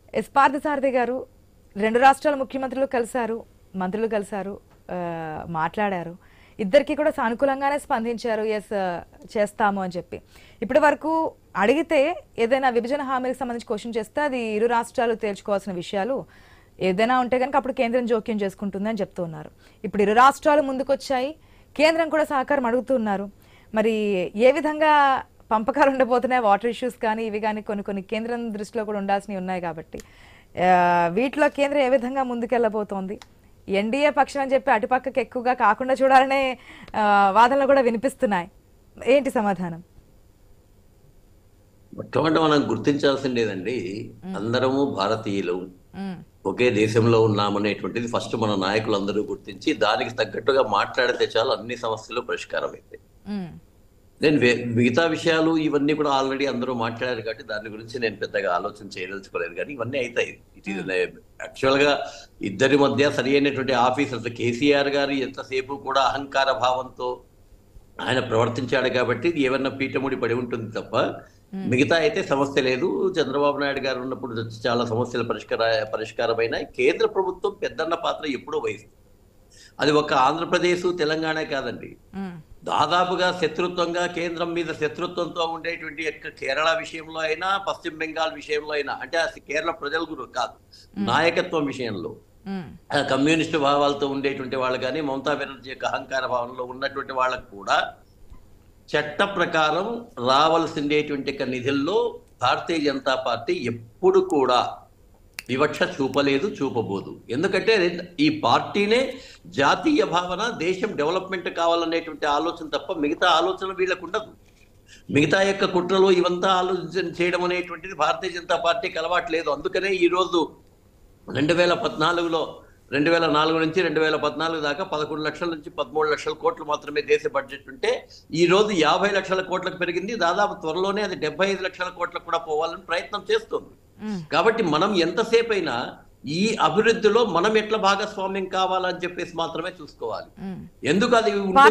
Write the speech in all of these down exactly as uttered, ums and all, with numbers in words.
Yes Parthasarathi గారు, రెండు రాష్ట్రాల ముఖ్యమంత్రులు కలిశారు, మంత్రులు కలిశారు, మాట్లాడారు. ఇద్దరికి కూడా సానుకూలంగానే స్పందించారు, ఎస్ చేస్తాము అని చెప్పి. ఇప్పటి వరకు అడిగితే ఏదైనా విభజన హామీకి సంబంధించి క్వశ్చన్ చేస్తే అది ఇరు రాష్ట్రాలు తేల్చుకోవాల్సిన విషయాలు, ఏదైనా ఉంటే కనుక అప్పుడు కేంద్రం జోక్యం చేసుకుంటుంది అని చెప్తూ ఉన్నారు. ఇప్పుడు ఇరు రాష్ట్రాలు ముందుకొచ్చాయి, కేంద్రం కూడా సహకారం అడుగుతున్నారు. మరి ఏ విధంగా పంపకాలు ఉండబోతున్నాయి? వాటర్ ఇష్యూస్ కానీ ఇవి కానీ కొన్ని కొన్ని కేంద్రం దృష్టిలో కూడా ఉండాల్సినవి ఉన్నాయి కాబట్టి వీటిలో కేంద్రం ఏ విధంగా ముందుకెళ్ళబోతోంది? ఎన్డీఏ పక్షం అని చెప్పి అటుపక్కకి ఎక్కువగా కాకుండా చూడాలనే వాదనలు కూడా వినిపిస్తున్నాయి. ఏంటి సమాధానం? మొట్టమొదటి మనం గుర్తించాల్సిందేదండి, అందరము భారతీయులు, ఒకే దేశంలో ఉన్నామనేటువంటిది ఫస్ట్ మన నాయకులందరూ గుర్తించి దానికి తగ్గట్టుగా మాట్లాడితే చాలు అన్ని సమస్యలు పరిష్కారం అవుతాయి. నేను మిగతా విషయాలు ఇవన్నీ కూడా ఆల్రెడీ అందరూ మాట్లాడారు కాబట్టి దాని గురించి నేను పెద్దగా ఆలోచన చేయదలుచుకోలేదు, కానీ ఇవన్నీ అవుతాయి. ఇట్ ఈస్ యాక్చువల్ గా ఇద్దరి మధ్య సరి అయినటువంటి ఆఫీసర్స్, కేసీఆర్ గారు ఎంతసేపు కూడా అహంకార భావంతో ఆయన ప్రవర్తించాడు కాబట్టి ఏమన్నా పీఠముడి పడి ఉంటుంది తప్ప మిగతా అయితే సమస్య లేదు. చంద్రబాబు నాయుడు గారు ఉన్నప్పుడు చాలా సమస్యల పరిష్కార పరిష్కారమైన కేంద్ర ప్రభుత్వం పెద్దన్న పాత్ర ఎప్పుడూ వహిస్తుంది. అది ఒక ఆంధ్రప్రదేశ్ తెలంగాణ కాదండి, దాదాపుగా శత్రుత్వంగా కేంద్రం మీద శత్రుత్వంతో ఉండేటువంటి కేరళ విషయంలో అయినా పశ్చిమ బెంగాల్ విషయంలో అయినా, అంటే కేరళ ప్రజల గురు కాదు, నాయకత్వం విషయంలో కమ్యూనిస్టు భావాలతో ఉండేటువంటి వాళ్ళు కానీ మమతా బెనర్జీ యొక్క అహంకార భావంలో ఉన్నటువంటి వాళ్ళకు కూడా చట్ట ప్రకారం రావాల్సిండేటువంటి నిధుల్లో భారతీయ జనతా పార్టీ ఎప్పుడు కూడా వివక్ష చూపలేదు, చూపబోదు. ఎందుకంటే ఈ పార్టీనే జాతీయ భావన, దేశం డెవలప్మెంట్ కావాలనేటువంటి ఆలోచన తప్ప మిగతా ఆలోచన వీళ్ళకు ఉండదు. మిగతా యొక్క కుట్రలు ఇవంతా ఆలోచన చేయడం అనేటువంటిది భారతీయ జనతా పార్టీకి అలవాట్లేదు. అందుకనే ఈరోజు రెండు వేల పద్నాలుగులో రెండు వేల నాలుగు నుంచి రెండు వేల పద్నాలుగు దాకా పదకొండు లక్షల నుంచి పదమూడు లక్షల కోట్లు మాత్రమే దేశ బడ్జెట్ ఉంటే ఈ రోజు యాభై లక్షల కోట్లకు పెరిగింది. దాదాపు త్వరలోనే అది డెబ్బై ఐదు లక్షల కోట్లకు కూడా పోవాలని ప్రయత్నం చేస్తుంది. కాబట్టి మనం ఎంతసేపు అయినా ఈ అభివృద్ధిలో మనం ఎట్లా భాగస్వామ్యం కావాలని చెప్పేసి మాత్రమే చూసుకోవాలి. ఎందుకు అది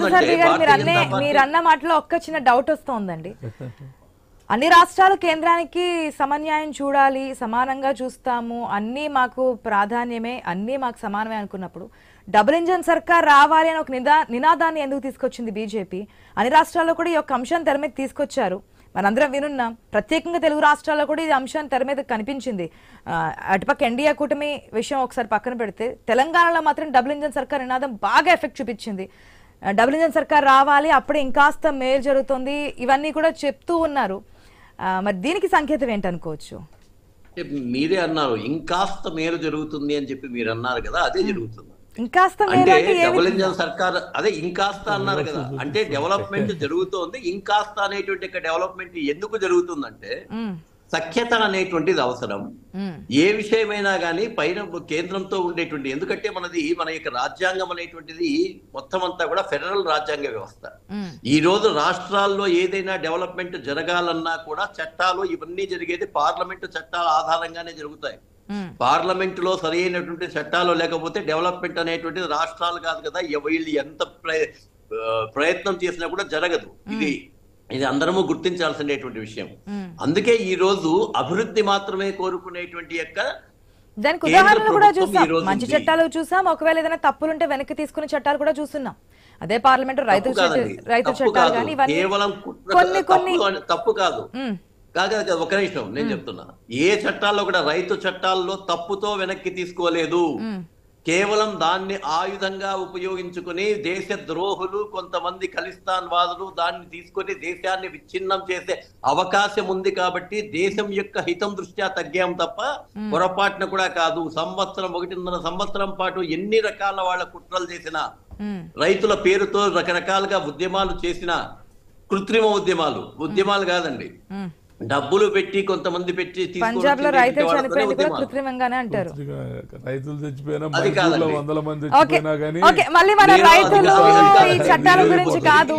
మీరన్న మాటలో ఒక్క చిన్న డౌట్ వస్తోందండి. అన్ని రాష్ట్రాలు కేంద్రానికి సమన్యాయం చూడాలి, సమానంగా చూస్తాము, అన్నీ మాకు ప్రాధాన్యమే, అన్నీ మాకు సమానమే అనుకున్నప్పుడు డబుల్ ఇంజన్ సర్కార్ రావాలి అని ఒక నిదా నినాదాన్ని ఎందుకు తీసుకొచ్చింది బీజేపీ? అన్ని రాష్ట్రాల్లో కూడా ఈ యొక్క అంశాన్ని తెర మీద తీసుకొచ్చారు, మనందరం వినున్నాం. ప్రత్యేకంగా తెలుగు రాష్ట్రాల్లో కూడా ఈ అంశాన్ని తెర మీద కనిపించింది. అటుపక్క ఎన్డీఏ కూటమి విషయం ఒకసారి పక్కన పెడితే తెలంగాణలో మాత్రం డబుల్ ఇంజన్ సర్కార్ నినాదం బాగా ఎఫెక్ట్ చూపించింది. డబుల్ ఇంజన్ సర్కార్ రావాలి, అప్పుడే ఇంకాస్త మేలు జరుగుతుంది, ఇవన్నీ కూడా చెప్తూ ఉన్నారు. మరి దీనికి సంకేతం ఏంటనుకోవచ్చు? మీరే అన్నారు ఇంకాస్త మేలు జరుగుతుంది అని చెప్పి మీరు అన్నారు కదా, అదే జరుగుతుంది. ఇంకాస్త అంటే డబుల్ ఇంజన్ సర్కార్ అదే ఇంకాస్త అన్నారు కదా, అంటే డెవలప్మెంట్ జరుగుతోంది. ఇంకాస్త అనేటువంటి డెవలప్మెంట్ ఎందుకు జరుగుతుందంటే సఖ్యత అనేటువంటిది అవసరం. ఏ విషయమైనా కానీ పైన కేంద్రంతో ఉండేటువంటి, ఎందుకంటే మనది మన యొక్క రాజ్యాంగం అనేటువంటిది మొత్తం అంతా కూడా ఫెడరల్ రాజ్యాంగ వ్యవస్థ. ఈ రోజు రాష్ట్రాల్లో ఏదైనా డెవలప్మెంట్ జరగాలన్నా కూడా చట్టాలు ఇవన్నీ జరిగేది పార్లమెంటు చట్టాల ఆధారంగానే జరుగుతాయి. పార్లమెంట్ లో సరి అయినటువంటి చట్టాలు లేకపోతే డెవలప్మెంట్ అనేటువంటిది రాష్ట్రాలు కాదు కదా, వీళ్ళు ఎంత ప్రయత్నం చేసినా కూడా జరగదు. ఇది ఇది అందరము గుర్తించాల్సినటువంటి విషయం. అందుకే ఈ రోజు అభివృద్ధి మాత్రమే కోరుకునేటువంటి యొక్క దానికి ఉదాహరణలు కూడా చూసాం, మంచి చట్టాలు చూసాం, ఒకవేళ ఏదైనా తప్పులుంటే వెనక్కి తీసుకునే చట్టాలు కూడా చూస్తున్నాం. అదే పార్లమెంట్ రైతు రైతు చట్టాలు కానీ కేవలం కొన్ని కొన్ని తప్పు కాదు కాదు ఒక నిమిషం నేను చెప్తున్నా, ఏ చట్టాల్లో కూడా రైతు చట్టాల్లో తప్పుతో వెనక్కి తీసుకోలేదు. కేవలం దాన్ని ఆయుధంగా ఉపయోగించుకుని దేశ ద్రోహులు కొంతమంది ఖలిస్తాన్ వాదులు దాన్ని తీసుకొని దేశాన్ని విచ్ఛిన్నం చేసే అవకాశం ఉంది కాబట్టి దేశం యొక్క హితం దృష్ట్యా తగ్గాం తప్ప పొరపాటున కూడా కాదు. సంవత్సరం ఒకటిన్నర సంవత్సరం పాటు ఎన్ని రకాల వాళ్ళ కుట్రలు చేసినా, రైతుల పేరుతో రకరకాలుగా ఉద్యమాలు చేసిన, కృత్రిమ ఉద్యమాలు ఉద్యమాలు కాదండి, డబ్బులు పెట్టి కొంతమంది పెట్టి పంజాబ్ లో రైతులు చనిపోయింది కూడా కృత్రిమంగానే అంటారు. రైతులు చచ్చిపోయినా వందల మంది చచ్చిపోయినా కానీ మళ్ళీ మన రైతులు ఈ చట్టాల గురించి కాదు,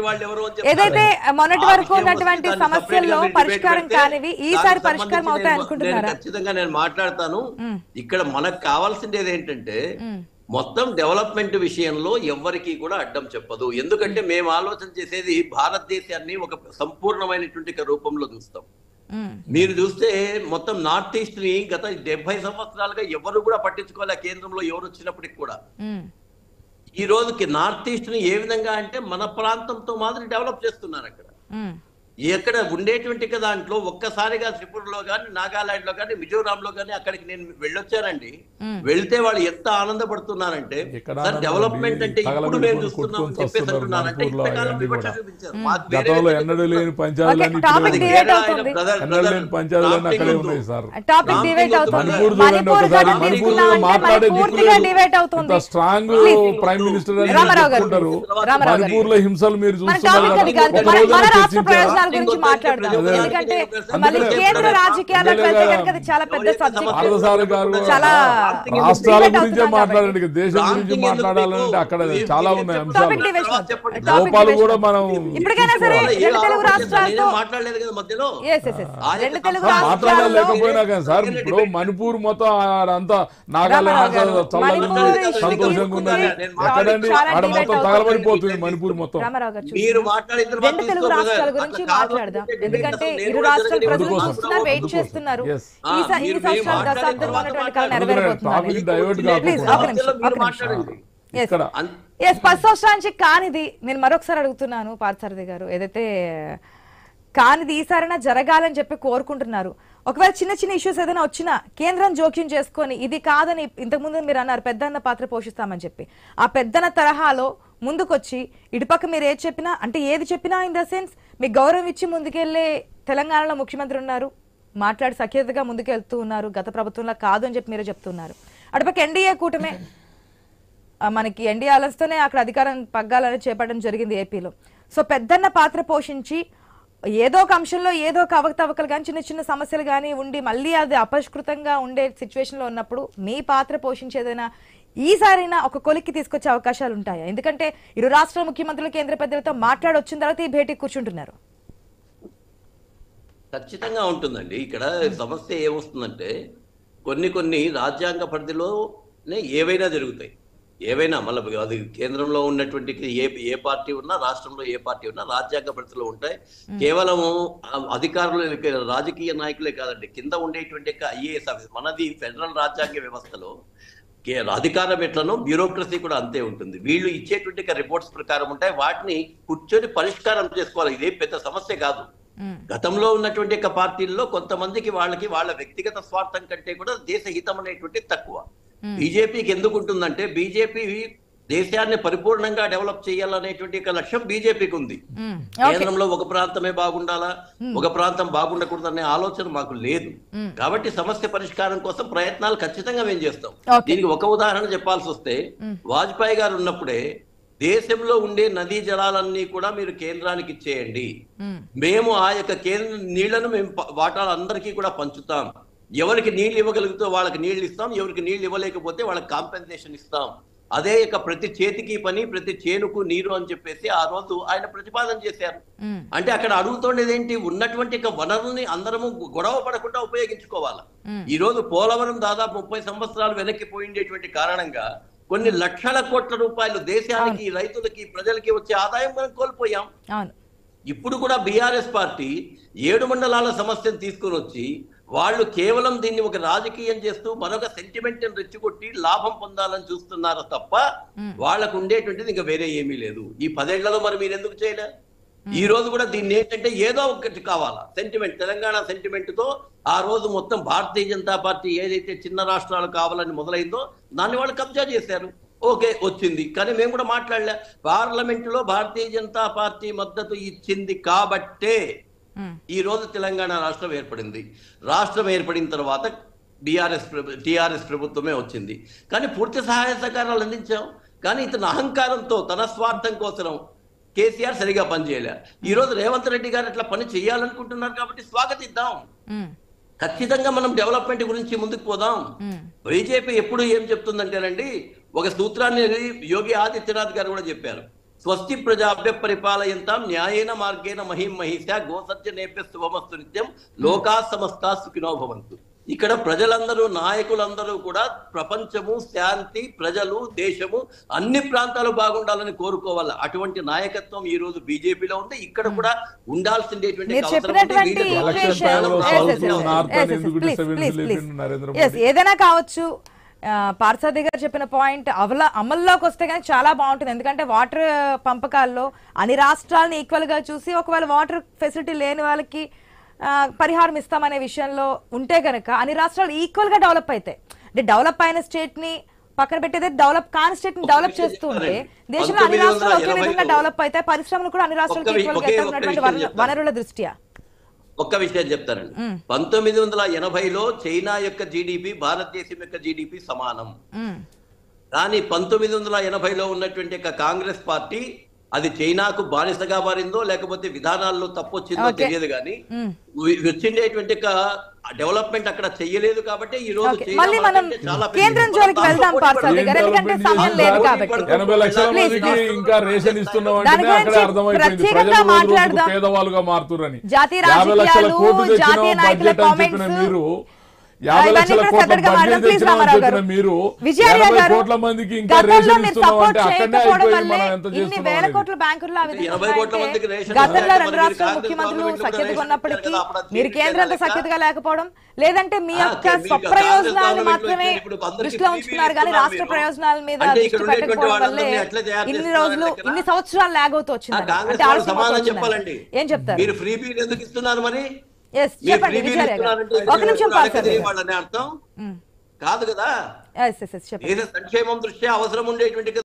ఏదైతే మొన్నటి వరకు ఉన్నటువంటి సమస్యల్లో పరిష్కారం కానివి ఈసారి పరిష్కారం అవుతాయి అనుకుంటున్నారా? ఖచ్చితంగా నేను మాట్లాడతాను. ఇక్కడ మనకు కావాల్సింది ఏంటంటే మొత్తం డెవలప్మెంట్ విషయంలో ఎవరికి కూడా అడ్డం చెప్పదు. ఎందుకంటే మేము ఆలోచన చేసేది భారతదేశాన్ని ఒక సంపూర్ణమైనటువంటి రూపంలో చూస్తాం. మీరు చూస్తే మొత్తం నార్త్ ఈస్ట్ ని గత డెబ్బై సంవత్సరాలుగా ఎవరు కూడా పట్టించుకోలే, కేంద్రంలో ఎవరు వచ్చినప్పటికి కూడా. ఈ రోజుకి నార్త్ ఈస్ట్ ని ఏ విధంగా అంటే మన ప్రాంతంతో మాదిరి డెవలప్ చేస్తున్నారు. అక్కడ ఎక్కడ ఉండేటువంటి దాంట్లో ఒక్కసారిగా త్రిపురలో కానీ, నాగాలాండ్ లో కానీ, మిజోరాం లో కానీ అక్కడికి నేను వెళ్ళొచ్చానండి. వెళ్తే వాళ్ళు ఎంత ఆనందపడుతున్నారంటే సార్ డెవలప్మెంట్ అంటే ఇప్పుడు మేము చూస్తున్నాం అని చెప్పేసి అంటున్నారంటే ఇంతకాలం వివక్ష చూపించారు. గతంలో ఎన్నడూ లేని పంచాయతీలన్నీ పంచాయతీలన్నీ అక్కడే ఉన్నాయి సార్. మణిపూర్ చూడండి ఒకసారి, మణిపూర్ లో మాట్లాడే దిక్కు స్ట్రాంగ్ ప్రైమ్ మినిస్టర్ అని చెప్పుకుంటారు. మణిపూర్ లో హింసలు మీరు చూస్తున్నారు కదా. గురించి మాట్లాడదాం, ఎందుకంటే మళ్ళీ కేంద్ర రాజకీయాలకు వెళ్తే కనుక అది చాలా పెద్ద సబ్జెక్ట్. చాలా రాష్ట్రాల గురించే మాట్లాడండి, దేశం గురించి మాట్లాడాలంటే అక్కడ చాలా ఉన్నాయి అంశాలు, లోపాలు కూడా మనం ఇప్పటికైనా సరే రెండు తెలుగు రాష్ట్రాలతో మాట్లాడలేకపోయినా కానీ సార్, ఇప్పుడు మణిపూర్ మొత్తం అంతా నాగాలాండ్ చల్లగా ఉంది, సంతోషంగా ఉన్నది. ఎక్కడండి ఆడ మొత్తం తగలబడిపోతుంది మణిపూర్ మొత్తం. రెండు తెలుగు రాష్ట్రాల గురించి మాట్లాడదాం, ఎందుకంటే ఇరు రాష్ట్రాల ప్రజలు చూస్తున్నారు, వెయిట్ చేస్తున్నారు. ఈ సంవత్సరం దశాబ్దంలో ఉన్నటువంటి కళ నెరవేరబోతుంది. పది సంవత్సరాల నుంచి కానిది నేను మరొకసారి అడుగుతున్నాను పార్థసారథి గారు, ఏదైతే కానిది ఈసారైనా జరగాలని చెప్పి కోరుకుంటున్నారు. ఒకవేళ చిన్న చిన్న ఇష్యూస్ ఏదైనా వచ్చినా కేంద్రం జోక్యం చేసుకొని ఇది కాదని ఇంతకుముందు మీరు అన్నారు పెద్దన్న పాత్ర పోషిస్తామని చెప్పి, ఆ పెద్దన్న తరహాలో ముందుకొచ్చి ఇటుపక్క మీరు ఏది చెప్పినా అంటే ఏది చెప్పినా ఇన్ ద సెన్స్ మీకు గౌరవం ఇచ్చి ముందుకెళ్లే తెలంగాణలో ముఖ్యమంత్రి ఉన్నారు, మాట్లాడి సఖ్యతగా ముందుకెళ్తూ ఉన్నారు, గత ప్రభుత్వంలో కాదు అని చెప్పి మీరే చెప్తున్నారు. అటుపక్క ఎన్డీఏ కూటమే మనకి ఎన్డీఏ అలస్తోనే అక్కడ అధికారం పగ్గాలని చేపట్టడం జరిగింది ఏపీలో. సో పెద్దన్న పాత్ర పోషించి ఏదో ఒక అంశంలో ఏదో ఒక అవకతవకలు కానీ చిన్న చిన్న సమస్యలు కానీ ఉండి మళ్ళీ అది అపష్కృతంగా ఉండే సిచ్యువేషన్ లో ఉన్నప్పుడు మీ పాత్ర పోషించేదైనా ఈసారైనా ఒక కొలిక్కి తీసుకొచ్చే అవకాశాలు ఉంటాయా? ఎందుకంటే ఇరు రాష్ట్ర ముఖ్యమంత్రులు కేంద్ర పెద్దలతో మాట్లాడి వచ్చిన తర్వాత ఈ భేటీ కూర్చుంటున్నారు. ఖచ్చితంగా ఉంటుందండి. ఇక్కడ సమస్య ఏమొస్తుందంటే కొన్ని కొన్ని రాజ్యాంగ పరిధిలోనే ఏవైనా జరుగుతాయి, ఏవైనా మళ్ళీ అది కేంద్రంలో ఉన్నటువంటి ఏ ఏ పార్టీ ఉన్నా రాష్ట్రంలో ఏ పార్టీ ఉన్నా రాజ్యాంగ పరిధిలో ఉంటాయి. కేవలం అధికారులు రాజకీయ నాయకులే కాదండి, కింద ఉండేటువంటి ఐఏఎస్ ఆఫీసర్ మనది ఫెడరల్ రాజ్యాంగ వ్యవస్థలో అధికారం ఎట్లనో బ్యూరోక్రసీ కూడా అంతే ఉంటుంది. వీళ్ళు ఇచ్చేటువంటి రిపోర్ట్స్ ప్రకారం ఉంటాయి, వాటిని కూర్చొని పరిష్కారం చేసుకోవాలి. ఇదే పెద్ద సమస్య కాదు. గతంలో ఉన్నటువంటి పార్టీల్లో కొంతమందికి వాళ్ళకి వాళ్ళ వ్యక్తిగత స్వార్థం కంటే కూడా దేశ హితం అనేటువంటి తక్కువ. బీజేపీకి ఎందుకు ఉంటుందంటే బీజేపీ దేశాన్ని పరిపూర్ణంగా డెవలప్ చేయాలనేటువంటి లక్ష్యం బీజేపీకి ఉంది. కేంద్రంలో ఒక ప్రాంతమే బాగుండాలా, ఒక ప్రాంతం బాగుండకూడదనే ఆలోచన మాకు లేదు. కాబట్టి సమస్య పరిష్కారం కోసం ప్రయత్నాలు ఖచ్చితంగా మేము చేస్తాం. దీనికి ఒక ఉదాహరణ చెప్పాల్సి వస్తే వాజ్పేయి గారు ఉన్నప్పుడే దేశంలో ఉండే నదీ జలాలన్నీ కూడా మీరు కేంద్రానికి ఇచ్చేయండి, మేము ఆ యొక్క కేంద్ర నీళ్లను మేము వాటాలందరికీ కూడా పంచుతాం, ఎవరికి నీళ్లు ఇవ్వగలుగుతో వాళ్ళకి నీళ్లు ఇస్తాం, ఎవరికి నీళ్లు ఇవ్వలేకపోతే వాళ్ళకి కాంపెన్సేషన్ ఇస్తాం, అదే ఇక ప్రతి చేతికి పని ప్రతి చేనుకు నీరు అని చెప్పేసి ఆ రోజు ఆయన ప్రతిపాదన చేశారు. అంటే అక్కడ అడుగుతుండేది ఏంటి, ఉన్నటువంటి వనరుల్ని అందరము గొడవ పడకుండా ఉపయోగించుకోవాలి. ఈ రోజు పోలవరం దాదాపు ముప్పై సంవత్సరాలు వెనక్కి పోయిండేటువంటి కారణంగా కొన్ని లక్షల కోట్ల రూపాయలు దేశానికి రైతులకి ప్రజలకి వచ్చే ఆదాయం మనం కోల్పోయాం. ఇప్పుడు కూడా బీఆర్ఎస్ పార్టీ ఏడు మండలాల సమస్యను తీసుకుని వచ్చి వాళ్ళు కేవలం దీన్ని ఒక రాజకీయం చేస్తూ మరొక సెంటిమెంట్ రెచ్చగొట్టి లాభం పొందాలని చూస్తున్నారు తప్ప వాళ్ళకు ఉండేటువంటిది ఇంకా వేరే ఏమీ లేదు. ఈ పదేళ్లలో మరి మీరు ఎందుకు చేయలే? ఈ రోజు కూడా దీన్ని ఏంటంటే ఏదో ఒకటి కావాలా సెంటిమెంట్, తెలంగాణ సెంటిమెంట్ తో ఆ రోజు మొత్తం భారతీయ జనతా పార్టీ ఏదైతే చిన్న రాష్ట్రాలు కావాలని మొదలైందో దాన్ని వాళ్ళు కబ్జా చేశారు. ఓకే వచ్చింది, కానీ మేము కూడా మాట్లాడలే. పార్లమెంట్ లో భారతీయ జనతా పార్టీ మద్దతు ఇచ్చింది కాబట్టే ఈ రోజు తెలంగాణ రాష్ట్రం ఏర్పడింది. రాష్ట్రం ఏర్పడిన తర్వాత బీఆర్ఎస్ టీఆర్ఎస్ ప్రభుత్వమే వచ్చింది, కానీ పూర్తి సహాయ సహకారాలు అందించాం. కానీ ఇతని అహంకారంతో తన స్వార్థం కోసం కేసీఆర్ సరిగా పనిచేయలే. ఈ రోజు రేవంత్ రెడ్డి గారు అట్లా పని చేయాలనుకుంటున్నారు కాబట్టి స్వాగతిద్దాం. ఖచ్చితంగా మనం డెవలప్మెంట్ గురించి ముందుకు పోదాం. బీజేపీ ఎప్పుడు ఏం చెప్తుందంటేనండి, ఒక సూత్రాన్ని యోగి ఆదిత్యనాథ్ గారు కూడా చెప్పారు, స్వస్తి ప్రజాభ్య పరిపాలయంతాం న్యాయేన మార్గేణ మహిం మహిష గోసత్య నేప్య శుభమస్తు నిత్యం లోకా సమస్తా సుఖినో భవంతు. ఇక్కడ ప్రజలందరూ నాయకులందరూ కూడా ప్రపంచము, శాంతి, ప్రజలు, దేశము అన్ని ప్రాంతాలు బాగుండాలని కోరుకోవాలి. అటువంటి నాయకత్వం ఈ రోజు బీజేపీలో ఉంది. ఇక్కడ కూడా ఉండాల్సిందేటువంటి మీరు అవసరం ఉంది. చెప్పినటువంటి వీళ్ళకి ఎలక్షన్ equation- టైంలో yes, south yes, yes, north yes, అని yes, ఎందుకు please, డిస్టర్బెన్స్ please, లేపిండు please. నరేంద్ర Yes, మోడీ? ఏదైనా కావచ్చు. ఆ, పార్థసారథి గారు చెప్పిన పాయింట్ అవల అమల్లోకి వస్తే కానీ చాలా బాగుంటుంది. ఎందుకంటే వాటర్ పంపకాల్లో అన్ని రాష్ట్రాలను ఈక్వల్ గా చూసి ఒకవేళ వాటర్ ఫెసిలిటీ లేని వాళ్ళకి ఆ, పరిహారం ఇస్తామనే విషయంలో ఉంటే కనుక అన్ని రాష్ట్రాలు ఈక్వల్ గా డెవలప్ అవుతాయి. అంటే డెవలప్ అయిన స్టేట్ ని పక్కన పెట్టేదే డెవలప్ కాని స్టేట్ ని డెవలప్ చేస్తూ ఉంటే దేశంలో అన్ని రాష్ట్రాలు ఒకే విధంగా డెవలప్ అవుతాయి. పరిశ్రమలు కూడా అన్ని రాష్ట్రాలకు ఈక్వల్ గా ఉన్నటువంటి వనరు- వనరుల దృష్ట్యా ఒక్క విషయం చెప్తానండి. పంతొమ్మిది వందల ఎనభైలో చైనా యొక్క జీడిపి భారతదేశం యొక్క జీడిపి సమానం. కానీ పంతొమ్మిది వందల ఎనభైలో ఉన్నటువంటి ఒక కాంగ్రెస్ పార్టీ అది చైనాకు బానిసగా మారిందో లేకపోతే విధానాల్లో తప్పొచ్చిందో తెలియదు, కానీ వచ్చిండేటువంటి డెవలప్మెంట్ అక్కడ చెయ్యలేదు. కాబట్టి ఈ రోజు ఓకే, మళ్ళీ మనం కేంద్రం జోలికి వెళ్దాం పార్థసారథి గారు, ఎందుకంటే సమయం లేదు కాబట్టి. ఎనభై లక్షల మందికి ఇంకా రేషన్ ఇస్తున్నాం దాని అంటే అక్కడ గురించి అర్థమైపోయింది ప్రత్యేకంగా ప్రజలు రోజు రోజుకు మాట్లాడదాం. పేదవాళ్ళుగా మారుతురని. జాతీయ యాభై లక్షల రాజకీయాలు, కోట్లు తెచ్చిన జాతీయ నాయకుల బడ్జెట్ అని చెప్పిన కామెంట్స్, మీరు యాభై ఇవన్నీ లక్షల కూడా కోట్ల సపరేట్గా బడ్జెట్ మాట్లాడదాం. ప్లీజ్ తెచ్చిన రామారావు చెప్పిన గారు. మీరు విజయార్య ఎనభై గారు, కోట్ల మందికి ఇంకా గతంలో రేషన్ మీరు ఇస్తున్నాం సపోర్ట్ అంటే అక్కడనే చేయకపోవడం అయిపోయి వల్లే మనం ఎంత ఇన్ని చేస్తున్నాం వేల అనేది. కోట్ల బ్యాంకుల్లో ఆ విధంగా ఎనభై కోట్ల అంటే మందికి రేషన్ గతంలో ఇవ్వడానికి రెండు మరి రాష్ట్రాల కాంగ్రెస్ ముఖ్యమంత్రులు గవర్నమెంట్ సఖ్యతగా రేషన్ ఉన్నప్పటికీ ఇచ్చారు కదా, అప్పుడు మీరు అది కేంద్రంతో లెక్క. సఖ్యతగా లేకపోవడం, లేదంటే మీ ఆ, యొక్క మీకు స్వప్రయోజనాలు కాంగ్రెస్ మాత్రమే గవర్నమెంట్ ఇప్పుడు అందరికీ దృష్టిలో ఫ్రీ ఉంచుకున్నారు బిల్ కానీ ఇస్తున్నారు రాష్ట్ర మీరు. ప్రయోజనాల మీద అంటే దృష్టి ఇక్కడ ఉండేటువంటి పెట్టకపోవడం వల్లే వాళ్ళందరినీ ఎట్లా తయారు ఇన్ని చేస్తున్నారు రోజులు లెక్కన? ఇన్ని సంవత్సరాలు లాగవుతూ ఆ వచ్చింది. కాంగ్రెస్ అంటే వాళ్ళు ఆలస్యం సమాధానం అవుతూ చెప్పాలండి. వచ్చింది. ఏం చెప్తారు? మీరు ఫ్రీ బిల్ ఎందుకు ఇస్తున్నారు మరి? ఎస్ మీరు చెప్పండి ఫ్రీ బిల్ విజయార్య గారు. ఇస్తున్నారంటే ఒక నిమిషం ఇప్పుడు పార్థసారథి అడగదే గారు. వాళ్ళని అర్థం కాదు కదా. ఎస్ ఎస్ ఎస్ చెప్పండి. దేశ సంక్షేమం దృష్ట్యా అవసరం ఉండేటువంటి